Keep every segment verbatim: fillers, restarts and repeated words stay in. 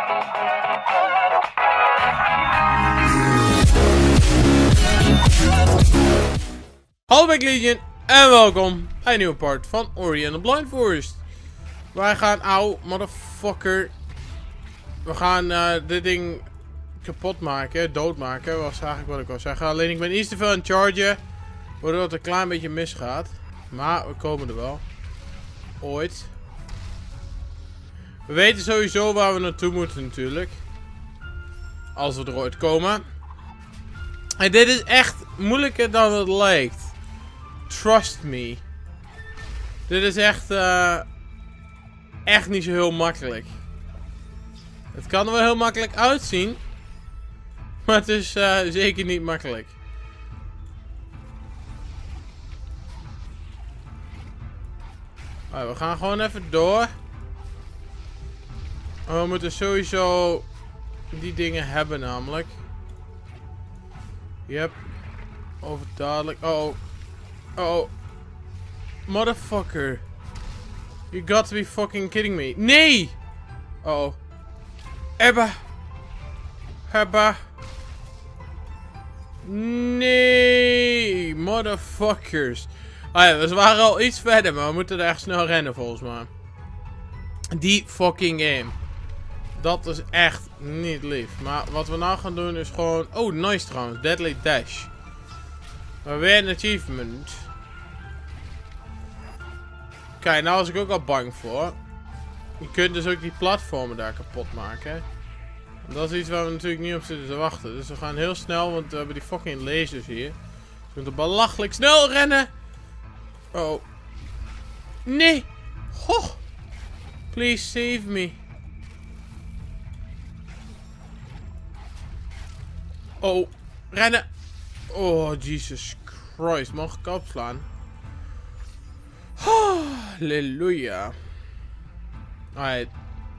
Hallo Back Legion en welkom bij een nieuwe part van Ori and the Blind Forest. Wij gaan, auw, motherfucker. We gaan uh, dit ding kapot maken, doodmaken, was eigenlijk wat ik wil zeggen. Alleen ik ben iets te veel aan het chargen, waardoor het een klein beetje misgaat. Maar we komen er wel. Ooit. We weten sowieso waar we naartoe moeten natuurlijk. Als we er ooit komen. En dit is echt moeilijker dan het lijkt. Trust me. Dit is echt, uh, echt niet zo heel makkelijk. Het kan er wel heel makkelijk uitzien. Maar het is uh, zeker niet makkelijk. Right, we gaan gewoon even door. We moeten sowieso die dingen hebben namelijk. Yep. Overduidelijk. Oh oh. Oh. Motherfucker. You got to be fucking kidding me. Nee! Uh oh. Ebba. Hebba. Nee. Motherfuckers. Ah ja, we waren al iets verder, maar we moeten er echt snel rennen volgens mij. Die fucking game. Dat is echt niet lief. Maar wat we nou gaan doen is gewoon... Oh, nice trouwens. Deadly Dash. Maar weer een achievement. Kijk, nou was ik ook al bang voor. Je kunt dus ook die platformen daar kapot maken. En dat is iets waar we natuurlijk niet op zitten te wachten. Dus we gaan heel snel, want we hebben die fucking lasers hier. Dus we moeten belachelijk snel rennen. Oh. Nee. Goh. Please save me. Oh. Rennen. Oh, Jesus Christ. Mag ik opslaan? Halleluja. Alright.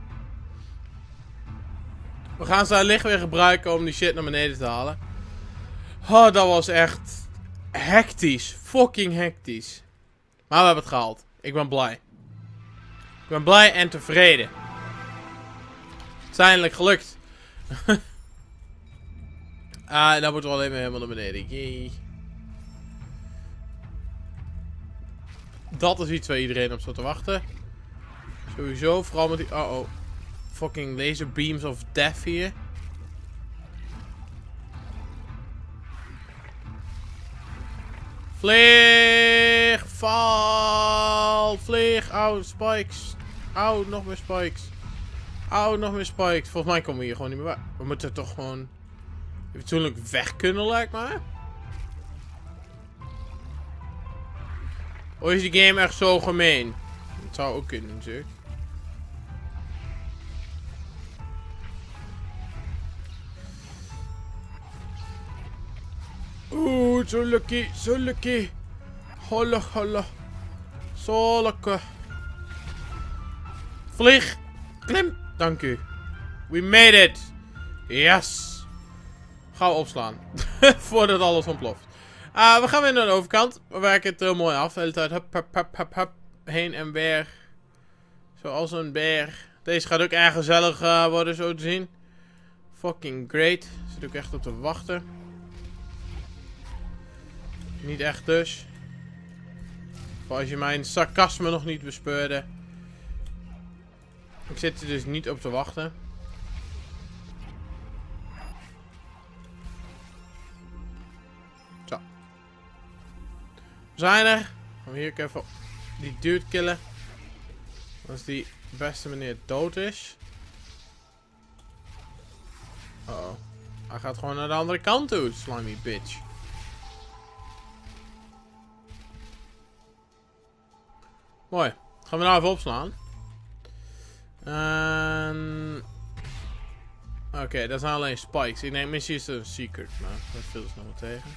We gaan zijn licht weer gebruiken om die shit naar beneden te halen. Oh, dat was echt hectisch. Fucking hectisch. Maar we hebben het gehaald. Ik ben blij. Ik ben blij en tevreden. Het is eindelijk gelukt. Ah, dan moeten we alleen maar helemaal naar beneden. Yay. Dat is iets waar iedereen op zat te wachten. Sowieso, vooral met die... Oh oh. Fucking laser beams of death hier. Vlieg! Val! Vlieg! Auw, spikes! Auw, nog meer spikes! Auw, nog meer spikes! Volgens mij komen we hier gewoon niet meer bij. We moeten toch gewoon... Natuurlijk weg kunnen, lijkt me. Of is die game echt zo gemeen? Dat zou ook kunnen natuurlijk. Oeh, zo lucky, zo lucky. Holla, holla. Zo lekker. Vlieg. Klim. Dank u. We made it. Yes. Gaan we opslaan. Voordat alles ontploft. Uh, we gaan weer naar de overkant. We werken het heel mooi af. De hele tijd hup, hup, hup, hup, hup. Heen en weer. Zoals een berg. Deze gaat ook erg gezellig uh, worden, zo te zien. Fucking great. Zit ook echt op te wachten. Niet echt dus. Voor als je mijn sarcasme nog niet bespeurde. Ik zit er dus niet op te wachten. Zo. We zijn er. Gaan we hier ook even die dude killen. Als die beste meneer dood is. Uh oh. Hij gaat gewoon naar de andere kant toe, slimy bitch. Mooi. Gaan we nou even opslaan. En... Oké, okay, dat zijn alleen spikes. Ik denk misschien is het een secret, maar dat viel dus nog wel tegen.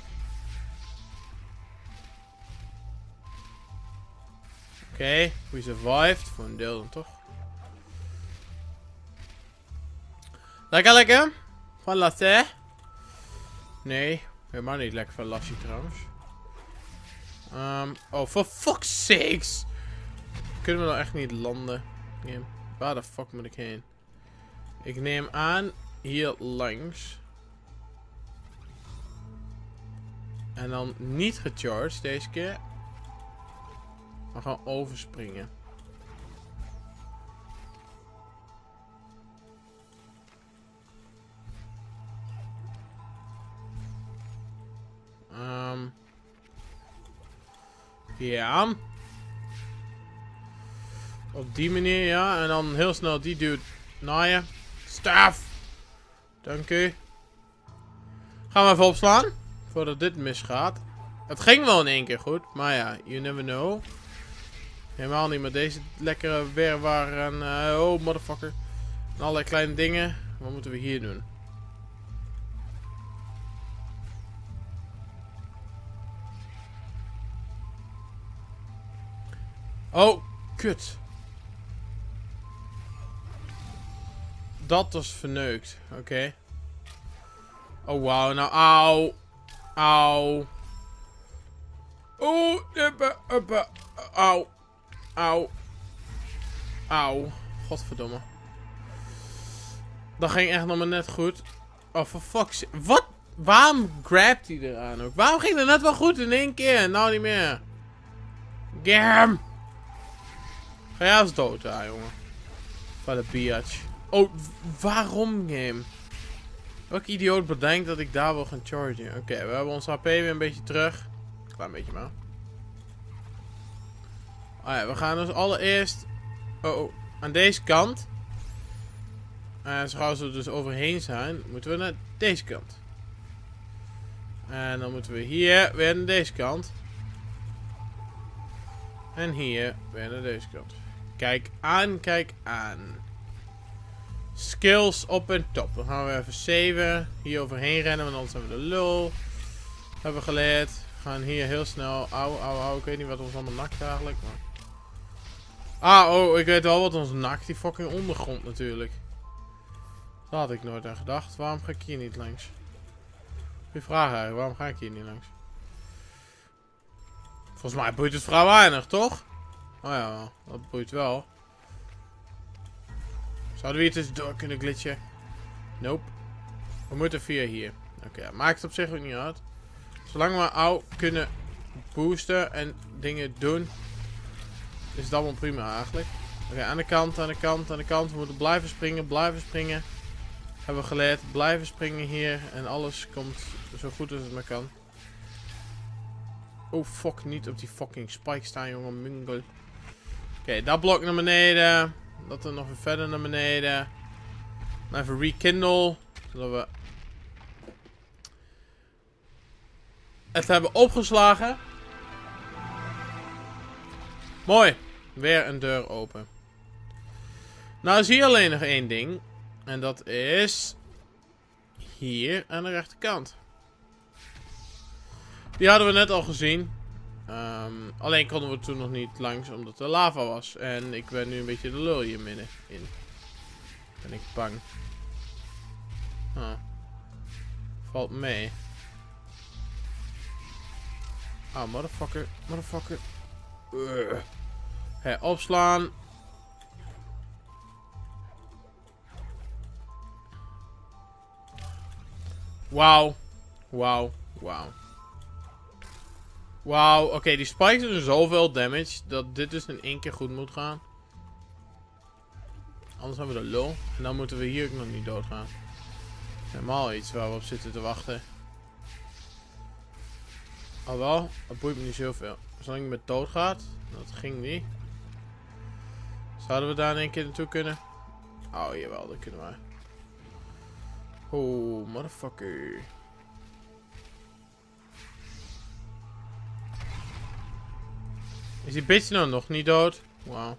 Oké, okay, we survived. Voor een deel dan toch. Lekker, lekker. Van latte. Nee, helemaal niet lekker van lassie trouwens. Um, oh, for fuck's sakes. Kunnen we nou echt niet landen? Yeah. Waar de fuck moet ik heen? Ik neem aan hier langs. En dan niet gecharged deze keer. Maar gewoon overspringen. Um, ja. Op die manier, ja. En dan heel snel die dude naaien. Staaf! Dank u. Gaan we even opslaan. Voordat dit misgaat. Het ging wel in één keer goed. Maar ja, you never know. Helemaal niet met deze lekkere weerwaar en... Uh, oh, motherfucker. En allerlei kleine dingen. Wat moeten we hier doen? Oh, kut. Dat was verneukt. Oké. Okay. Oh, wauw. Nou, auw. Auw. Oeh, uppa, uppa. Auw. Auw. Auw. Godverdomme. Dat ging echt nog maar net goed. Oh, for fuck's sake. Wat? Waarom grabt hij eraan ook? Waarom ging het net wel goed in één keer? Nou niet meer. Gam. Ga jij als dood, ja, jongen. Wat een biatch. Oh, waarom game? Welke idioot bedenkt dat ik daar wil gaan chargen? Oké, okay, we hebben ons H P weer een beetje terug. Klein beetje maar. Oh ja, we gaan dus allereerst... Oh, oh, aan deze kant. En zo gauw we er dus overheen zijn, moeten we naar deze kant. En dan moeten we hier weer naar deze kant. En hier weer naar deze kant. Kijk aan, kijk aan. Skills op en top. Dan gaan we even zeven. Hier overheen rennen, want anders hebben we de lul. Hebben we geleerd. We gaan hier heel snel. Auw, auw, auw. Ik weet niet wat ons allemaal nakt eigenlijk. Maar... Ah, oh, ik weet wel wat ons nakt. Die fucking ondergrond natuurlijk. Daar had ik nooit aan gedacht. Waarom ga ik hier niet langs? Goeie vraag eigenlijk. Waarom ga ik hier niet langs? Volgens mij boeit het vrij weinig, toch? Oh ja, dat boeit wel. Zouden we hier tussendoor kunnen glitchen? Nope. We moeten via hier. Oké, okay, maakt het op zich ook niet uit. Zolang we au kunnen boosten en dingen doen, is het allemaal prima eigenlijk. Oké, okay, aan de kant, aan de kant, aan de kant. We moeten blijven springen, blijven springen. Hebben we geleerd. Blijven springen hier. En alles komt zo goed als het maar kan. Oh fuck, niet op die fucking spike staan, jongen. Mungel. Oké, okay, dat blok naar beneden. Dat er nog weer verder naar beneden. Dan even rekindle. Zodat we het hebben opgeslagen. Mooi. Weer een deur open. Nou zie je alleen nog één ding. En dat is... hier aan de rechterkant. Die hadden we net al gezien. Um, alleen konden we toen nog niet langs omdat er lava was. En ik ben nu een beetje de lul hier midden in. Ben ik bang. Oh. Valt mee. Ah, motherfucker. Motherfucker. Uh. Hey, opslaan. Wauw. Wauw. Wauw. Wauw. Oké, okay, die spikes doen zoveel damage dat dit dus in één keer goed moet gaan. Anders hebben we de lul. En dan moeten we hier ook nog niet doodgaan. Helemaal iets waar we op zitten te wachten. Al wel, dat boeit me niet zoveel. Zolang je met dood gaat, dat ging niet. Zouden we daar in één keer naartoe kunnen? Oh, jawel, dat kunnen we. Oh, motherfucker. Is die bitch nou nog niet dood? Wauw.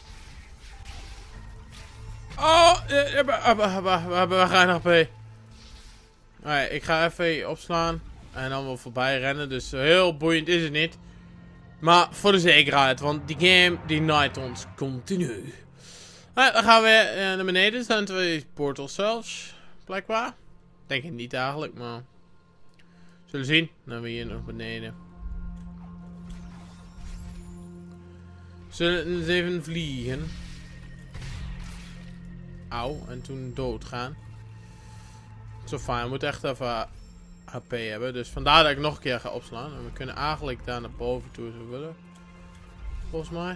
Oh, we gaan nog bij. Alright, ik ga even opslaan. En dan wel voorbij rennen. Dus heel boeiend is het niet. Maar voor de zekerheid. Want die game die naait ons continu. Alright, dan gaan we uh, naar beneden. Er zijn twee portals zelfs. Blijkbaar. Denk ik niet eigenlijk, maar... zullen we zien. Dan we hier nog beneden. Zullen we eens even vliegen. Auw. En toen doodgaan. Zo fijn. We moeten echt even H P hebben. Dus vandaar dat ik nog een keer ga opslaan. En we kunnen eigenlijk daar naar boven toe als we willen. Volgens mij.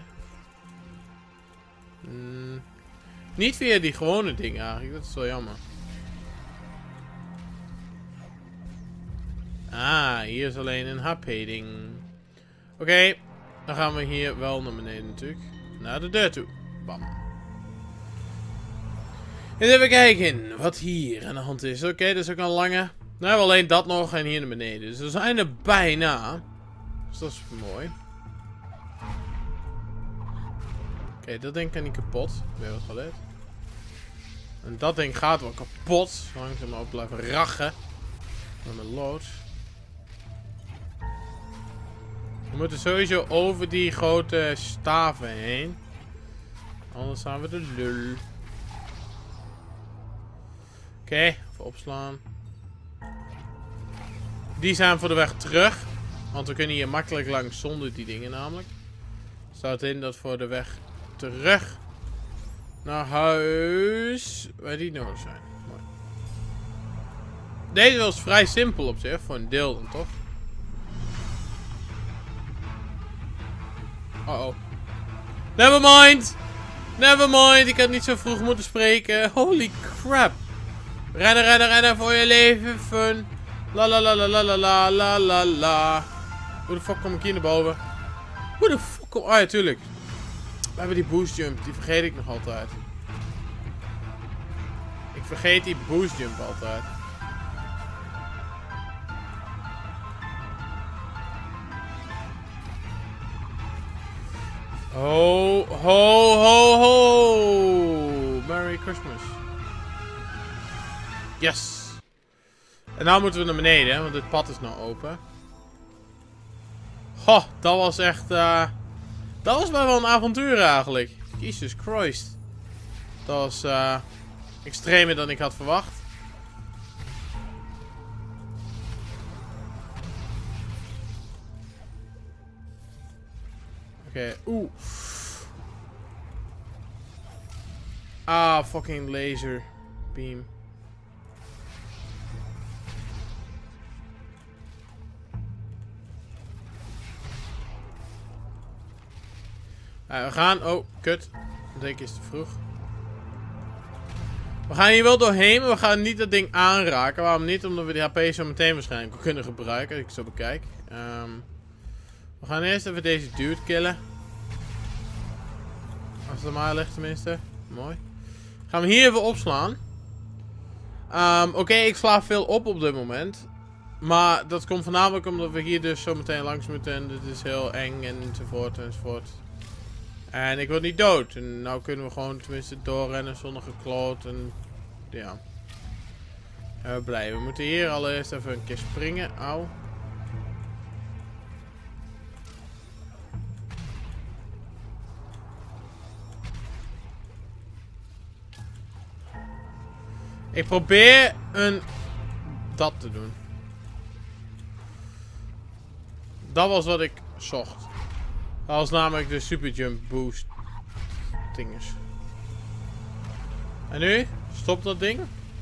Mm. Niet via die gewone dingen eigenlijk. Dat is wel jammer. Ah, hier is alleen een H P ding. Oké. Okay, dan gaan we hier wel naar beneden natuurlijk. Naar de deur toe. Bam. Eens even kijken wat hier aan de hand is. Oké, okay, dat is ook een lange. Nou hebben we alleen dat nog en hier naar beneden. Dus we zijn er bijna. Dus dat is mooi. Oké, okay, dat ding kan niet kapot. Weer wat gelet. En dat ding gaat wel kapot. Zolang ze maar op blijven rachen. Met mijn lood. We moeten sowieso over die grote staven heen. Anders zijn we de lul. Oké, okay, even opslaan. Die zijn voor de weg terug. Want we kunnen hier makkelijk langs zonder die dingen namelijk. Staat in dat voor de weg terug naar huis waar die nodig zijn. Mooi. Deze was vrij simpel op zich, voor een deel dan toch? Uh oh. Nevermind! Nevermind, ik had niet zo vroeg moeten spreken. Holy crap. Rennen, rennen, rennen voor je leven. Fun. La la la la la la la la la la. Hoe de fuck kom ik hier naar boven? Hoe de fuck kom... Oh ja, tuurlijk. We hebben die boost jump. Die vergeet ik nog altijd. Ik vergeet die boost jump altijd. Ho, ho, ho, ho. Merry Christmas. Yes. En nou moeten we naar beneden, hè, want dit pad is nou open. Ho, dat was echt... Uh, dat was wel een avontuur eigenlijk. Jesus Christ. Dat was uh, extremer dan ik had verwacht. Oké, okay. Oeh. Ah, fucking laser beam. Uh, we gaan... Oh, kut. Dat denk ik is te vroeg. We gaan hier wel doorheen, maar we gaan niet dat ding aanraken. Waarom niet? Omdat we die H P zo meteen waarschijnlijk kunnen gebruiken. Als ik zo bekijk. Um, we gaan eerst even deze dude killen. Als het maar ligt tenminste. Mooi. Gaan we hier even opslaan. Um, Oké, okay, ik sla veel op op dit moment. Maar dat komt voornamelijk omdat we hier dus zo meteen langs moeten. En dit is heel eng enzovoort enzovoort. En ik wil niet dood. En nou kunnen we gewoon tenminste doorrennen zonder gekloot. En ja. En we blij. We moeten hier allereerst even een keer springen. Auw. Ik probeer een... dat te doen. Dat was wat ik zocht. Dat was namelijk de super jump boost dinges. En nu? Stopt dat ding?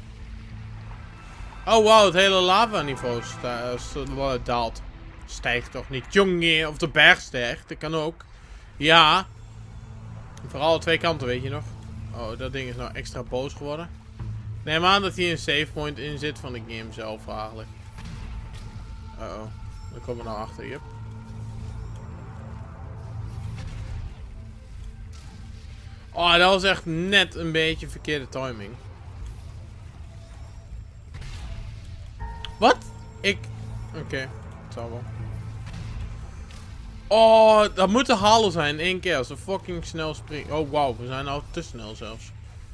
Oh wow, het hele lava niveau sta daalt. Stijgt toch niet? Jongen, of de berg stijgt. Dat kan ook. Ja. Vooral aan twee kanten, weet je nog. Oh, dat ding is nou extra boos geworden. Neem aan dat hier een save point in zit van de game zelf eigenlijk. Uh oh. Dan komen we nou achter, yep. Oh, dat was echt net een beetje verkeerde timing. Wat? Ik... Oké, okay. Het zal wel. Oh, dat moet te halen zijn in één keer als we fucking snel springen. Oh, wauw, we zijn al te snel zelfs.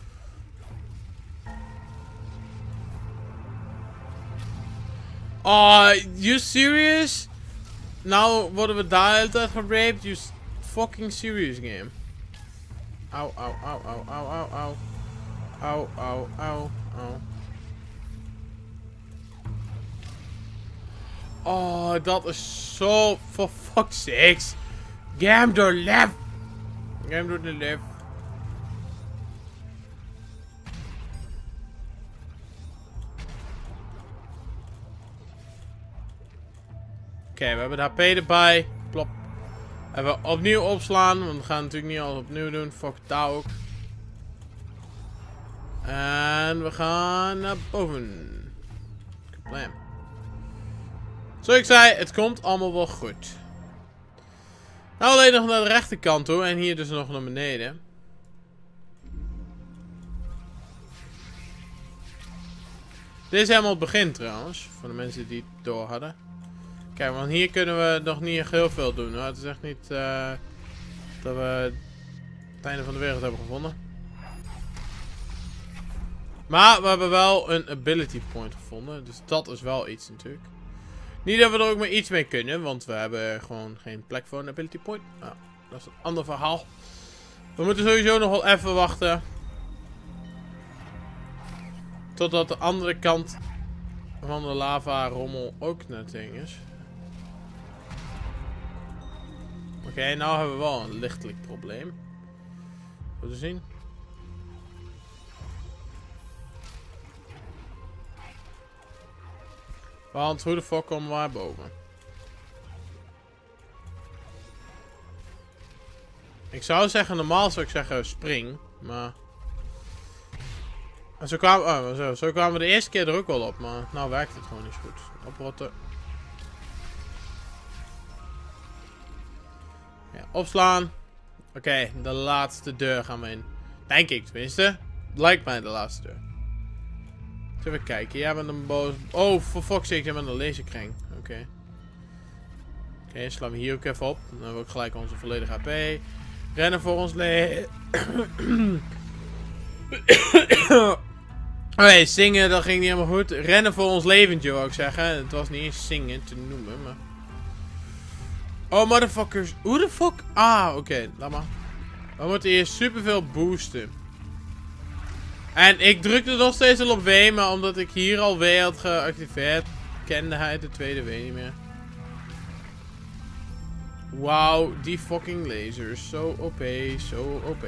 Oh, you serious? Nou worden we daar de hele tijd geraped? You fucking serious game. Auw, auw, auw, auw, auw, auw, auw. Auw, auw, auw, auw. Oh, dat is zo... For fuck's sakes. Game door left. Game door de left. okay, we hebben de H P erbij. Plop. En we opnieuw opslaan. Want we gaan natuurlijk niet alles opnieuw doen. Fuck daar ook. En we gaan naar boven. Kablam. Zoals ik zei, het komt allemaal wel goed. Nou, alleen nog naar de rechterkant toe. En hier dus nog naar beneden. Dit is helemaal het begin trouwens. Voor de mensen die het door hadden. Kijk, want hier kunnen we nog niet heel veel doen. Hoor. Het is echt niet uh, dat we het einde van de wereld hebben gevonden. Maar we hebben wel een ability point gevonden. Dus dat is wel iets natuurlijk. Niet dat we er ook maar iets mee kunnen. Want we hebben gewoon geen plek voor een ability point. Nou, dat is een ander verhaal. We moeten sowieso nog wel even wachten. Totdat de andere kant van de lava rommel ook naar het ding is. Oké, okay, nou hebben we wel een lichtelijk probleem. Goed te zien. Want hoe de fuck komen we naar boven? Ik zou zeggen, normaal zou ik zeggen spring, maar... En zo kwamen, oh, zo, zo kwamen we de eerste keer er ook wel op, maar nou werkt het gewoon niet zo goed. Oprotten. Ja, opslaan. Oké, okay, de laatste deur gaan we in. Denk ik tenminste. Lijkt mij de laatste deur. Even kijken, jij bent een boos... Oh, voor fuck's sake, jij bent een laserkring. Oké. Okay. Oké, okay, slaan we hier ook even op. Dan hebben we ook gelijk onze volledige H P. Rennen voor ons le... Oké, okay, zingen, dat ging niet helemaal goed. Rennen voor ons leventje, wou ik zeggen. Het was niet eens zingen te noemen, maar... Oh, motherfuckers. Hoe de fuck? Ah, oké, okay, laat maar. We moeten hier superveel boosten. En ik drukte nog steeds al op W, maar omdat ik hier al W had geactiveerd, kende hij de tweede W niet meer. Wauw, die fucking lasers. Zo O P, zo O P.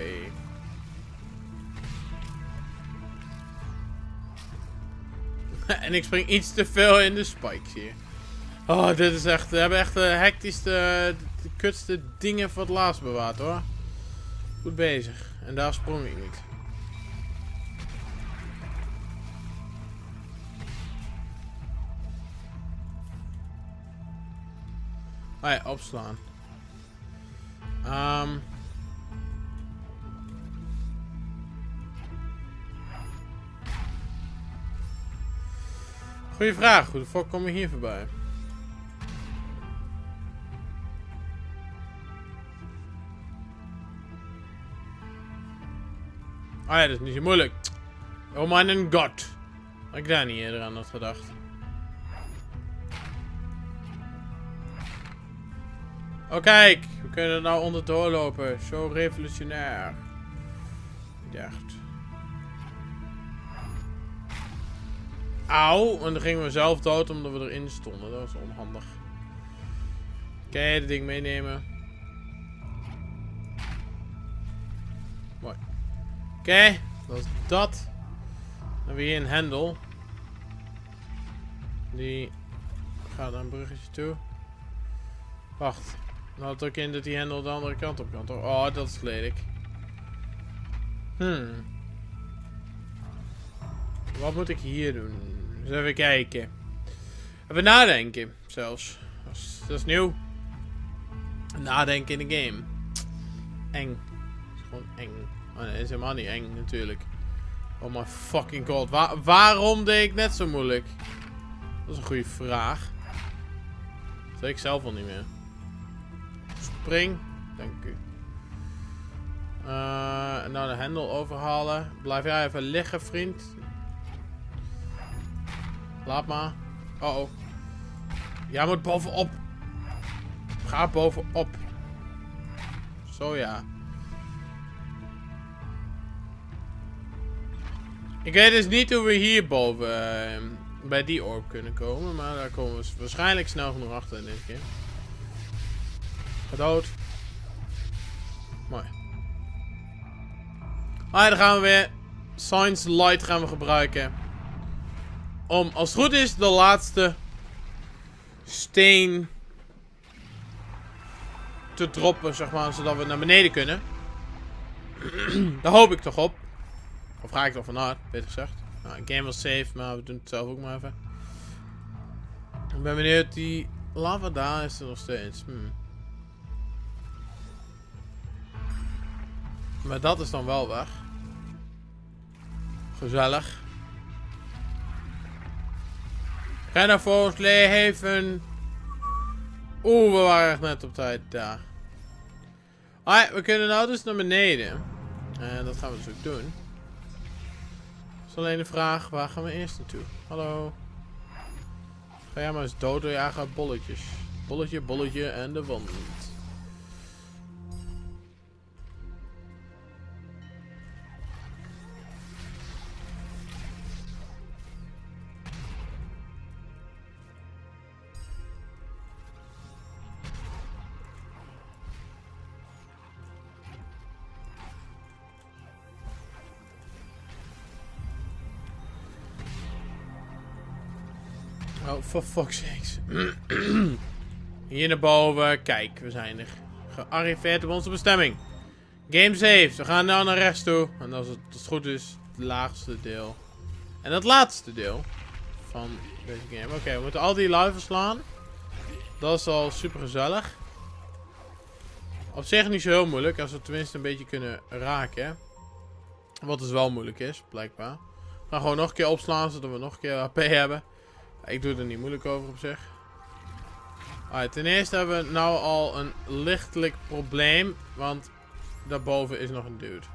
En ik spring iets te veel in de spikes hier. Oh, dit is echt... We hebben echt de hectischste, de kutste dingen voor het laatst bewaard, hoor. Goed bezig. En daar sprong ik niet. Oh ja, opslaan. Um... Goeie vraag. Hoe de fuck kom je hier voorbij? Ah ja, dat is niet zo moeilijk. Oh mijn god. Had ik daar niet eerder aan had gedacht. Oh kijk, we kunnen er nou onderdoor lopen. Zo revolutionair. Ik dacht. Auw, en dan gingen we zelf dood omdat we erin stonden. Dat was onhandig. Oké, okay, dat ding meenemen. Mooi. Oké, okay, dat is dat. Dan hebben we hier een hendel. Die gaat naar een bruggetje toe. Wacht. Nou druk in dat die hendel de andere kant op kan, toch? Oh, dat is lelijk. Hmm. Wat moet ik hier doen? Eens even kijken. Even nadenken, zelfs. Dat is, dat is nieuw. Nadenken in de game. Eng. Het is gewoon eng. Oh nee, het is helemaal niet eng, natuurlijk. Oh my fucking god. Wa waarom deed ik net zo moeilijk? Dat is een goede vraag. Dat weet ik zelf al niet meer. Spring. Dank u. Uh, en nou de hendel overhalen. Blijf jij even liggen, vriend. Laat maar. Oh oh. Jij moet bovenop. Ga bovenop. Zo ja. Ik weet dus niet hoe we hierboven uh, bij die orb kunnen komen. Maar daar komen we waarschijnlijk snel genoeg achter in dit keer. Ga dood. Mooi. Ah, dan gaan we weer. Science Light gaan we gebruiken. Om, als het goed is, de laatste steen te droppen, zeg maar, zodat we naar beneden kunnen. Daar hoop ik toch op. Of ga ik toch vanuit, beter gezegd. Nou, game was safe, maar we doen het zelf ook maar even. Ik ben benieuwd, die lava daar is er nog steeds. Hmm. Maar dat is dan wel weg. Gezellig. Ga naar voor ons leven. Oeh, we waren echt net op tijd daar. Alright, we kunnen nou dus naar beneden. En dat gaan we dus ook doen. Is alleen de vraag, waar gaan we eerst naartoe? Hallo. Ga jij maar eens dood door je eigen bolletjes. Bolletje, bolletje en de wand. Oh, for fuck's sakes. Hier naar boven. Kijk, we zijn er. Gearriveerd op onze bestemming. Game saved. We gaan nou naar rechts toe. En als het, als het goed is, het laagste deel. En het laatste deel van deze game. Oké, okay, we moeten al die lui verslaan. Dat is al super gezellig. Op zich niet zo heel moeilijk. Als we het tenminste een beetje kunnen raken. Wat dus wel moeilijk is, blijkbaar. We gaan gewoon nog een keer opslaan, zodat we nog een keer H P hebben. Ik doe er niet moeilijk over op zich. Alright, ten eerste hebben we nou al een lichtelijk probleem. Want daarboven is nog een dude.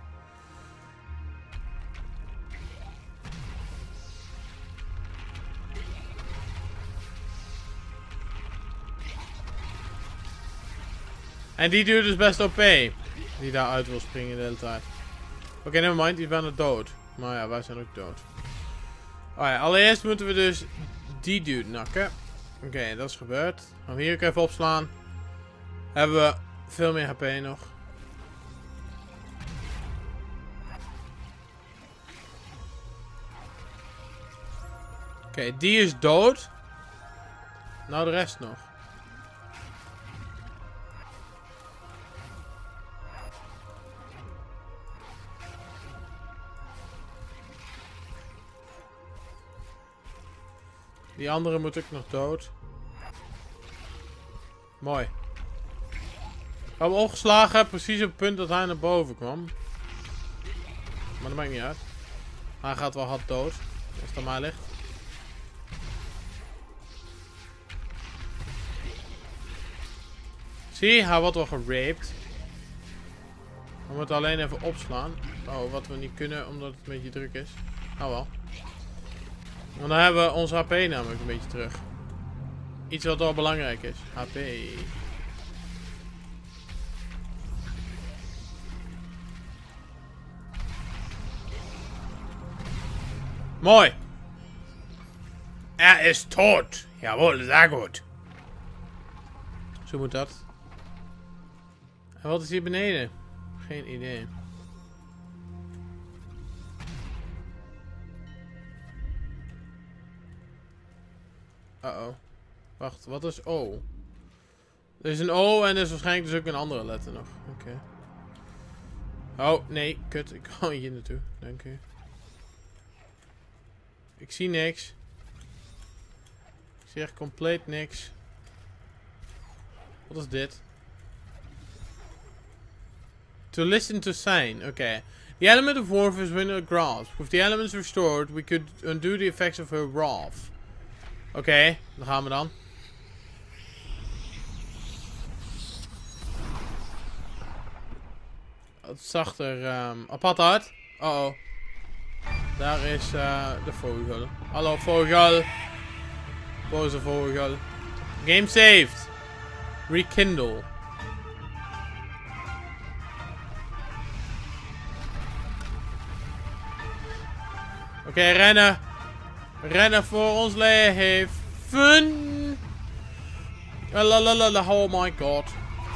En die dude is best O P. Die daar uit wil springen de hele tijd. Oké, okay, nevermind, die is bijna dood. Maar ja, wij zijn ook dood. Alright, allereerst moeten we dus die dude nakken. Oké, okay, dat is gebeurd. Gaan we hier ook even opslaan. Hebben we veel meer H P nog. Oké, okay, die is dood. Nou, de rest nog. Die andere moet ook nog dood. Mooi. We hebben opgeslagen, precies op het punt dat hij naar boven kwam. Maar dat maakt niet uit. Hij gaat wel hard dood, als het aan mij ligt. Zie, hij wordt wel geraped. We moeten alleen even opslaan. Oh, wat we niet kunnen, omdat het een beetje druk is. Nou wel. Want dan hebben we onze H P namelijk een beetje terug. Iets wat wel belangrijk is. H P. Mooi. Er is tot. Jawohl, sehr goed. Zo moet dat. En wat is hier beneden? Geen idee. Uh-oh. Wacht, wat is O? Er is een O en er is waarschijnlijk dus ook een andere letter nog. Oké. Okay. Oh, nee, kut. Ik kan hier naartoe. Dank u. Ik zie niks. Ik zie echt compleet niks. Wat is dit? To listen to sign. Oké. Okay. The element of warmth is within a grasp. With the elements restored, we could undo the effects of her wrath. Oké, okay, daar gaan we dan. Het zag er um, apart uit. Uh oh. Daar is uh, de vogel. Hallo vogel. Boze vogel. Game saved. Rekindle. Oké, okay, rennen. Rennen voor ons leven. Lalalala, oh my god.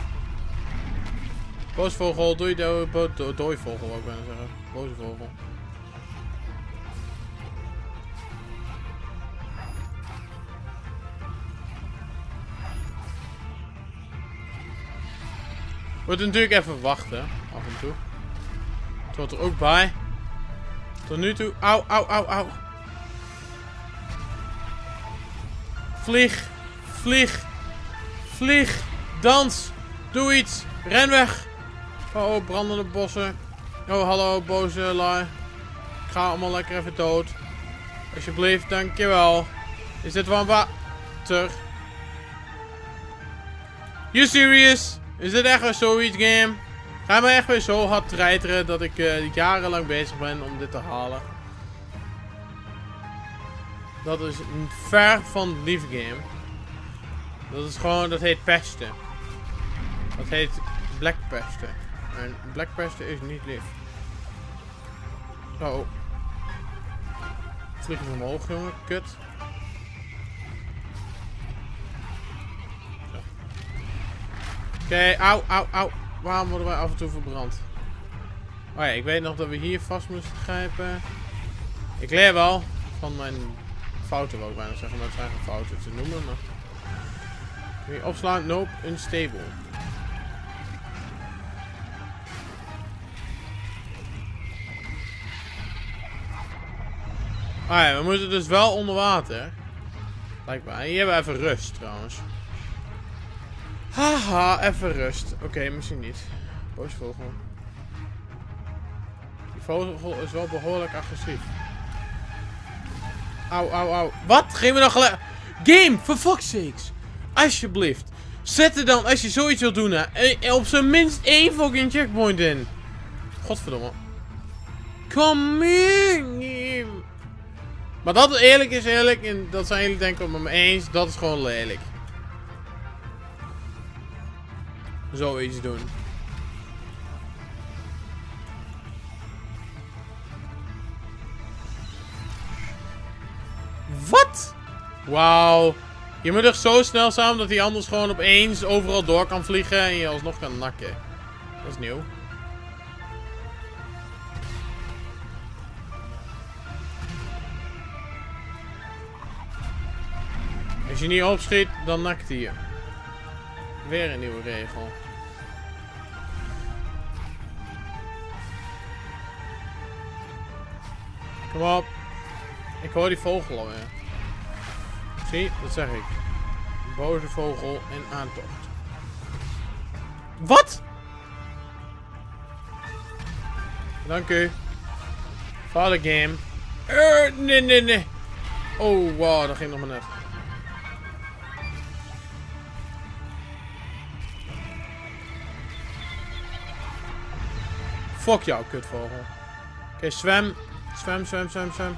Boosvogel, doei, doei, doei, doei vogel, wou ik bijna zeggen. Boze vogel. Moet natuurlijk even wachten. Af en toe. Het hoort er ook bij. Tot nu toe. Auw, auw, auw, auw. Vlieg. Vlieg. Vlieg. Dans. Doe iets. Ren weg. Oh, oh, brandende bossen. Oh, hallo, boze lui. Ik ga allemaal lekker even dood. Alsjeblieft, dankjewel. Is dit wel water? You serious? Is dit echt weer zoiets, game? Ga je me echt weer zo hard treiteren dat ik uh, jarenlang bezig ben om dit te halen? Dat is ver van lief game. Dat is gewoon, dat heet pesten. Dat heet black pesten. En black pesten is niet lief. Oh. Vliegen we omhoog, jongen. Kut. Oké, okay, auw, auw, auw. Waarom worden wij af en toe verbrand? Oh ja, ik weet nog dat we hier vast moesten grijpen. Ik leer wel van mijn fouten, wil ik bijna zeggen. Maar het zijn geen fouten te noemen. Maar... Kun je opslaan? Nope, unstable. Ah ja, we moeten dus wel onder water. Blijkbaar. Hier hebben we even rust trouwens. Haha, even rust. Oké, okay, misschien niet. Boos vogel. Die vogel is wel behoorlijk agressief. Auw, auw, auw. Wat? Geef me dan gelijk... Game, for fuck's sakes. Alsjeblieft. Zet er dan, als je zoiets wilt doen, hè, op zijn minst één fucking checkpoint in. Godverdomme. Kom hier. Maar dat eerlijk is eerlijk. En dat zijn jullie denken het met me eens. Dat is gewoon lelijk. Zoiets doen. Wat? Wauw. Je moet echt zo snel samen dat hij anders gewoon opeens overal door kan vliegen en je alsnog kan nakken. Dat is nieuw. Als je niet opschiet, dan nakt hij je. Weer een nieuwe regel. Kom op. Ik hoor die vogel alweer. Zie, dat zeg ik. Boze vogel in aantocht. Wat? Dank u. Vader game. Uh, nee, nee, nee. Oh, wow, dat ging nog maar net. Fuck jou, kutvogel. Oké, okay, zwem. Zwem, zwem, zwem, zwem.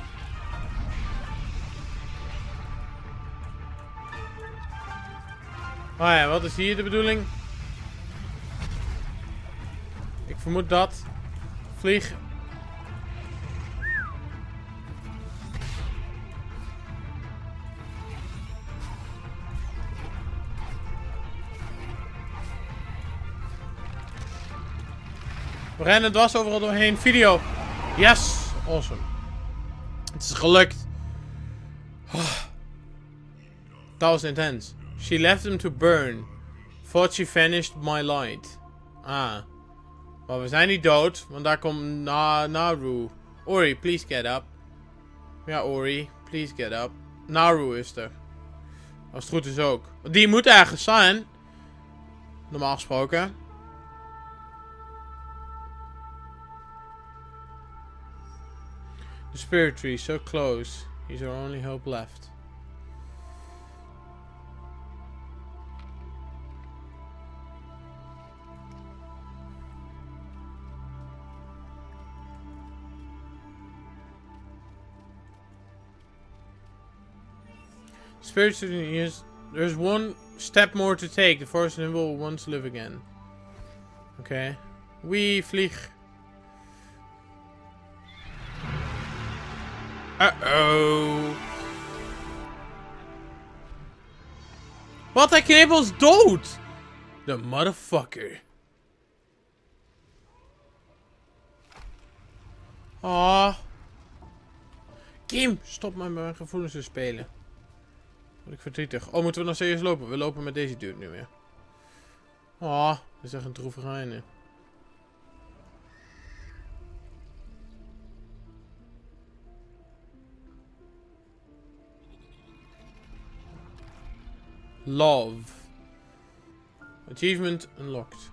Oh ja, wat is hier de bedoeling? Ik vermoed dat. Vlieg. We rennen dwars overal doorheen. Video. Yes. Awesome. Het is gelukt. Oh. Dat was intense. She left him to burn. Thought she vanished my light. Ah. Maar we zijn niet dood. Want daar komt Na Naru. Ori, please get up. Ja, Ori. Please get up. Naru is er. Als het goed is ook. Die moet ergens zijn. Normaal gesproken. The spirit tree, so close. He's our only hope left. Spirit tree is... There's one step more to take. The forest will once live again. Okay. Wee, vlieg. Uh-oh. Wat? Hij knipt ons dood! The motherfucker. Ah. Kim, stop met mijn gevoelens te spelen. Word ik verdrietig. Oh, moeten we nog serieus lopen? We lopen met deze dude nu weer. Oh, dat is echt een droevig einde. Love. Achievement unlocked.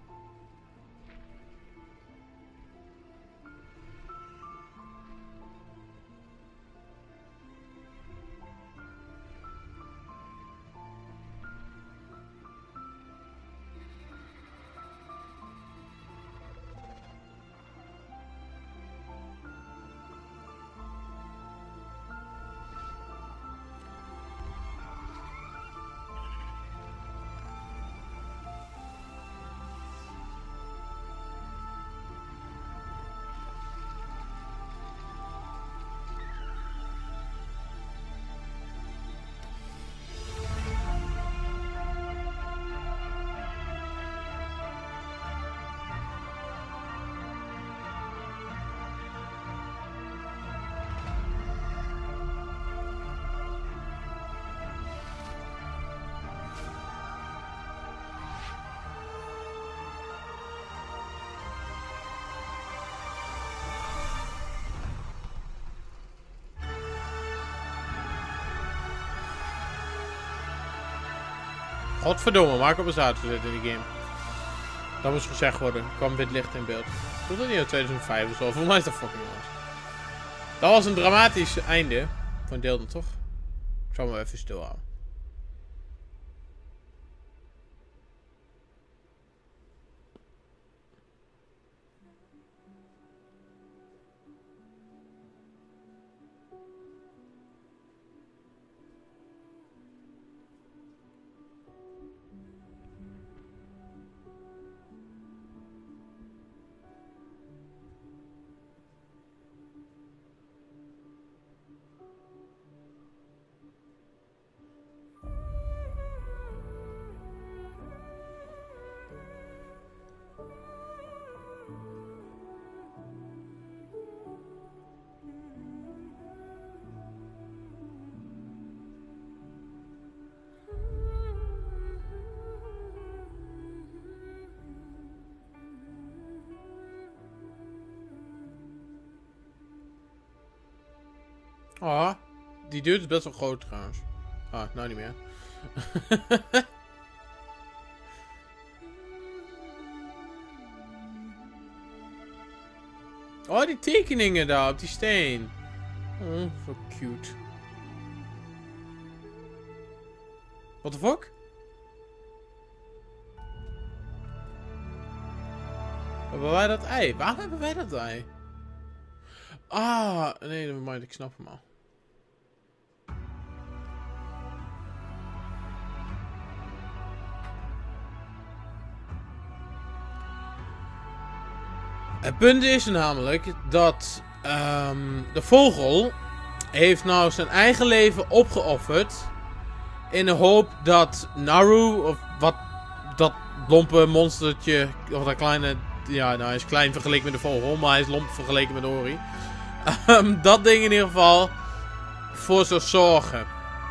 Godverdomme, Marco Bazzato zit in die game. Dat moest gezegd worden. Kwam wit licht in beeld. Doet dat niet in tweeduizend vijf of zo? Voor mij is dat fucking anders. Dat was een dramatisch einde. Van deel dan toch? Ik zal me even stilhouden. Oh, die deur is best wel groot trouwens. Ah, nou niet meer. Oh, die tekeningen daar op die steen. Oh, zo cute. What the fuck? Hebben wij dat ei? Waarom hebben wij dat ei? Ah, nee, dat maar, ik snap hem al. Het punt is namelijk dat um, de vogel heeft nou zijn eigen leven opgeofferd in de hoop dat Naru, of wat dat lompe monstertje, of dat kleine, ja, nou hij is klein vergeleken met de vogel, maar hij is lomp vergeleken met Ori. Um, dat ding in ieder geval voor zou zorgen.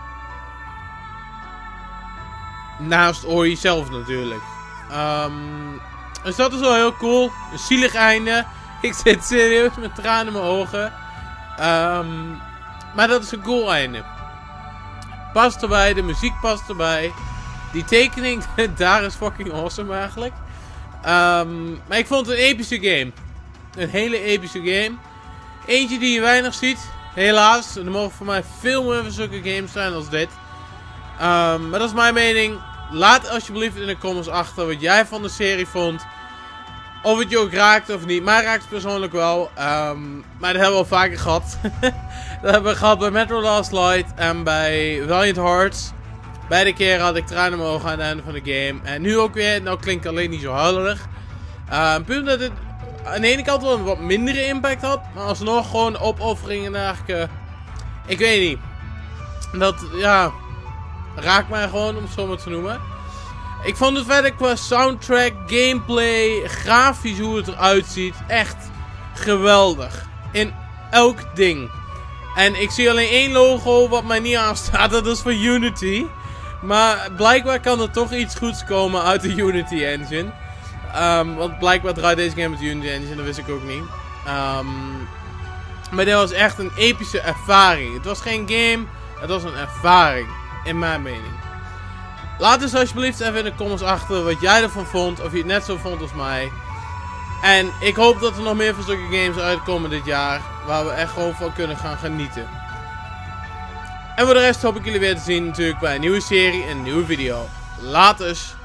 Naast Ori zelf natuurlijk. Um, dus dat is wel heel cool. Een zielig einde. Ik zit serieus met tranen in mijn ogen. Um, maar dat is een cool einde. Past erbij, de muziek past erbij. Die tekening daar is fucking awesome eigenlijk. Um, maar ik vond het een epische game. Een hele epische game. Eentje die je weinig ziet. Helaas. Er mogen voor mij veel meer van zulke games zijn als dit. Um, maar dat is mijn mening. Laat alsjeblieft in de comments achter wat jij van de serie vond. Of het je ook raakt of niet. Mij raakt het persoonlijk wel. Um, maar dat hebben we al vaker gehad. Dat hebben we gehad bij Metro Last Light en bij Valiant Hearts. Beide keren had ik tranen in mijn ogen aan het einde van de game. En nu ook weer. Nou klinkt alleen niet zo huilerig. Uh, punt dat het aan de ene kant wel een wat mindere impact had. Maar alsnog gewoon opofferingen eigenlijk. Uh, ik weet niet. Dat, ja... raakt mij gewoon, om het zo maar te noemen. Ik vond het verder qua soundtrack, gameplay, grafisch, hoe het eruit ziet, echt geweldig. In elk ding. En ik zie alleen één logo wat mij niet aanstaat, dat is van Unity. Maar blijkbaar kan er toch iets goeds komen uit de Unity Engine. Um, want blijkbaar draait deze game met de Unity Engine, dat wist ik ook niet. Um, maar dit was echt een epische ervaring. Het was geen game, het was een ervaring. In mijn mening. Laat dus alsjeblieft even in de comments achter wat jij ervan vond. Of je het net zo vond als mij. En ik hoop dat er nog meer van zulke games uitkomen dit jaar. Waar we echt gewoon van kunnen gaan genieten. En voor de rest hoop ik jullie weer te zien natuurlijk bij een nieuwe serie en een nieuwe video. Laters!